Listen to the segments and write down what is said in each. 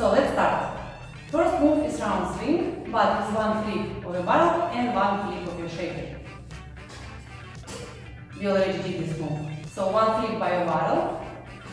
So let's start. First move is round swing, but it's one flip of your barrel and one flip of your shaker. We already did this move. So one flip by your barrel,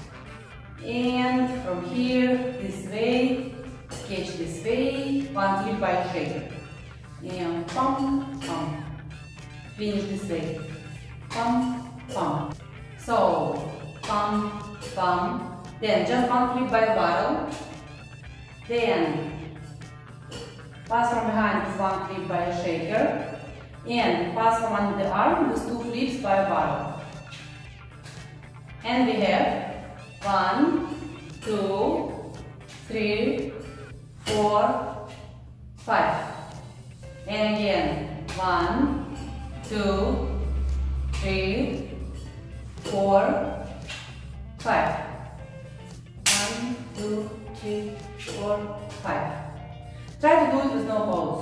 and from here, this way, catch this way, one flip by your shaker. And pump, pump. Finish this way. Pump, pump. So, pump, pump. Then just one flip by your barrel. Then pass from behind with one flip by your shaker. And pass from under the arm with two flips by your barrel. And we have 1, 2, 3, 4, 5. And again 1, 2, 3, 4, 5. 1, 2, 3, 4, 5. Try to do it with no pause.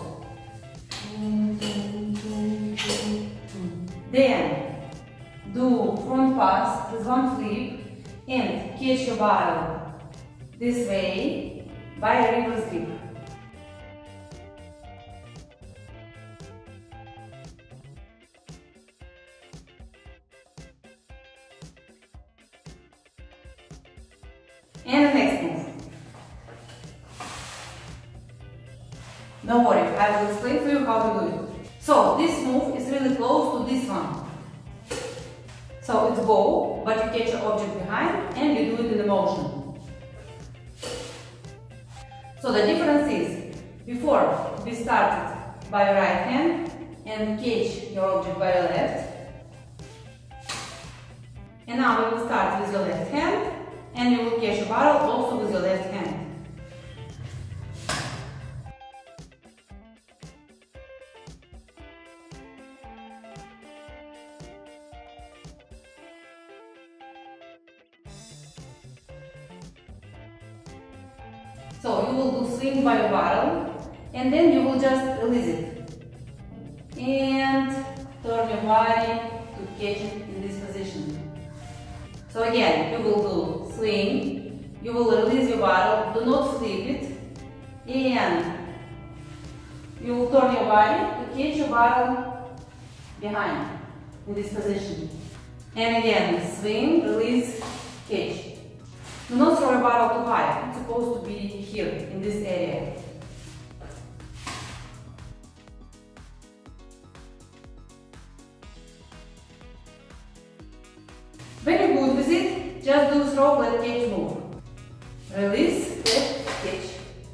Then do front pass with one flip and catch your barrel this way by a reverse grip. And the next move. Don't worry, I will explain for you how to do it. So this move is really close to this one. So it's bow, but you catch an object behind and you do it in the motion. So the difference is, before we started by your right hand and catch your object by your left. And now we will start with your left hand and you will catch your barrel also with your left hand. So you will do swing by your barrel and then you will just release it and turn your body to catch it in this position. So again, you will do swing, you will release your barrel, do not flip it, and you will turn your body to catch your barrel behind in this position. And again, swing, release, catch. Do not throw your barrel too high, it's supposed to be here, in this area. When you're good with it, just do throw, let catch move. Release, let catch.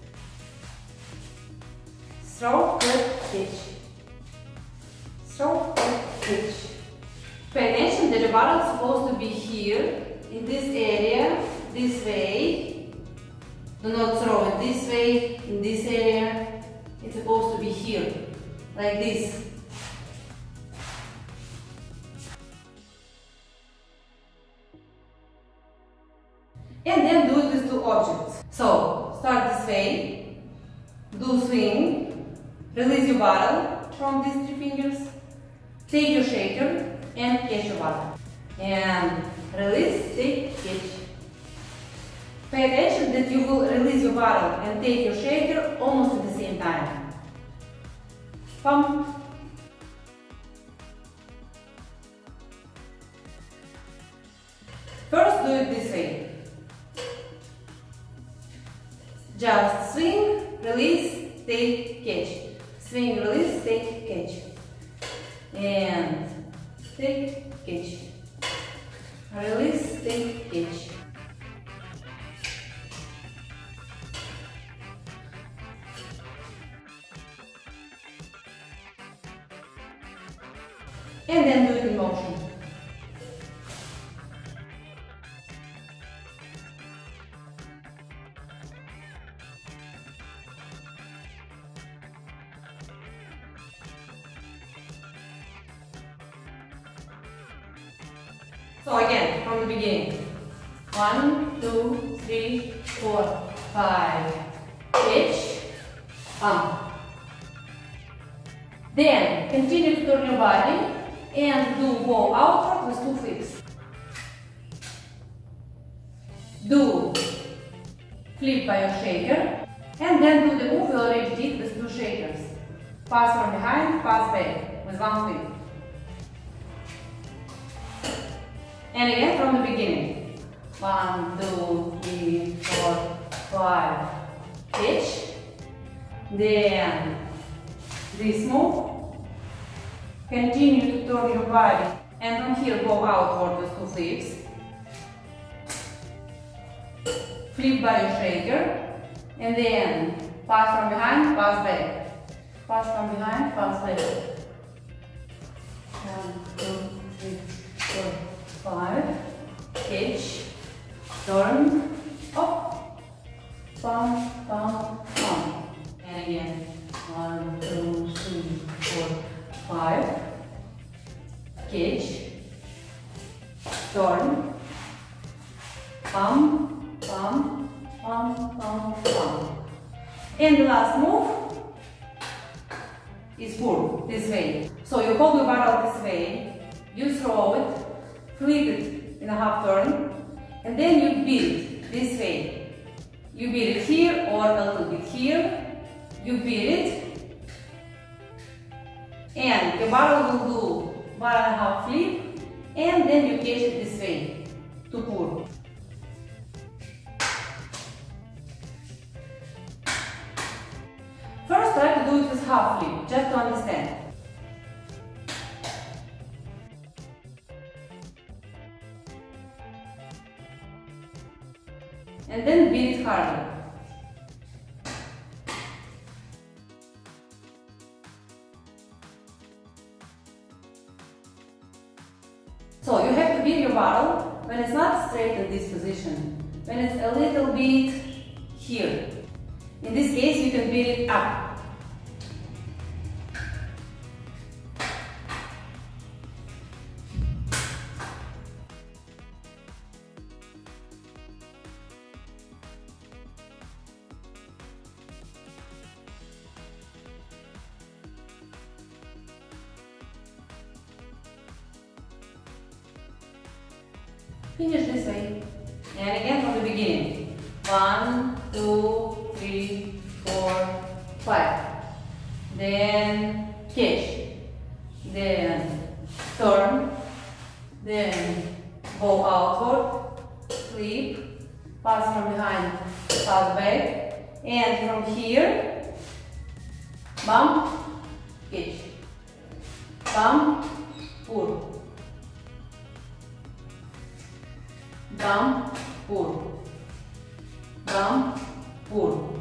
Throw, let catch. Throw, let catch. Pay attention that the barrel is supposed to be here, in this area, this way. Do not throw it this way, in this area. It's supposed to be here, like this. And then do it with two objects. So, start this way, do swing, release your barrel from these three fingers, take your shaker and catch your barrel. And release, take, catch. Pay attention that you will release your barrel and take your shaker almost at the same time. Pump. First do it this way. Just swing, release, take, catch. Swing, release, take, catch. And take, catch. Release, take, catch. And then do it in motion. So again, from the beginning. 1, 2, 3, 4, 5. Catch, pump. Then continue to turn your body and do bow outward with two flips. Do flip by your shaker, and then do the move we already did with 2 shakers. Pass from behind, pass back with 1 flip. And again from the beginning. 1, 2, 3, 4, 5. Catch. Then this move. Continue to turn your body, and from here go outward with 2 flips. Flip by your shaker, and then pass from behind, pass back. Pass from behind, pass back. 1, 2, 3, 4, 5. Catch, turn, up, pump, pump, pump. And again, 1, 2, 3, 4, 5. Catch, turn, pump, pump, pump, pump, pump. And the last move is pull, this way. So you hold your barrel this way, you throw it, flip it in a half turn, and then you beat it this way. You beat it here or a little bit here, you beat it, and your barrel will do 1.5 flip, and then you catch it this way to pull. First try to do it with half flip, just to understand. And then beat it harder. So you have to beat your barrel when it's not straight in this position, when it's a little bit here. In this case, you can beat it up. Finish this way. And again from the beginning. 1, 2, 3, 4, 5. Then catch. Then turn. Then go outward. Flip. Pass from behind. Pass back. And from here, bump, catch. Bump, pull. Bump, pull. Bump, pull.